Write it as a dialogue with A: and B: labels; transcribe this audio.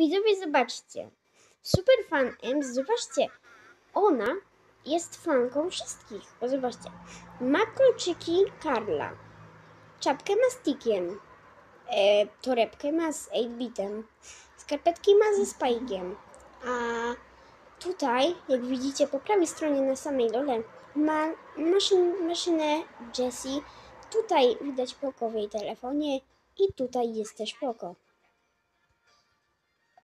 A: widzowie, zobaczcie. Super fan M, zobaczcie. Ona jest fanką wszystkich. Bo zobaczcie. Ma kolczyki Karla. Czapkę ma z Tikiem. Torebkę ma z 8-bitem. Skarpetki ma ze Spike'iem. A tutaj, jak widzicie po prawej stronie na samej dole, ma maszynę Jessie. Tutaj widać Poko w jej telefonie i tutaj jest też Poko.